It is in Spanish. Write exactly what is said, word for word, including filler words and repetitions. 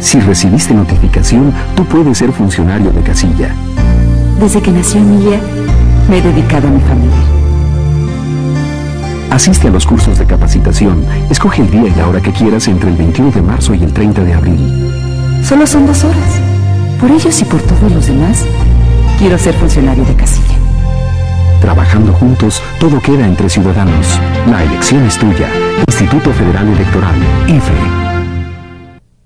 Si recibiste notificación, tú puedes ser funcionario de casilla. Desde que nació Emilia, me he dedicado a mi familia. Asiste a los cursos de capacitación. Escoge el día y la hora que quieras entre el veintiuno de marzo y el treinta de abril. Solo son dos horas. Por ellos y por todos los demás, quiero ser funcionario de casilla. Trabajando juntos, todo queda entre ciudadanos. La elección es tuya. Instituto Federal Electoral, I F E.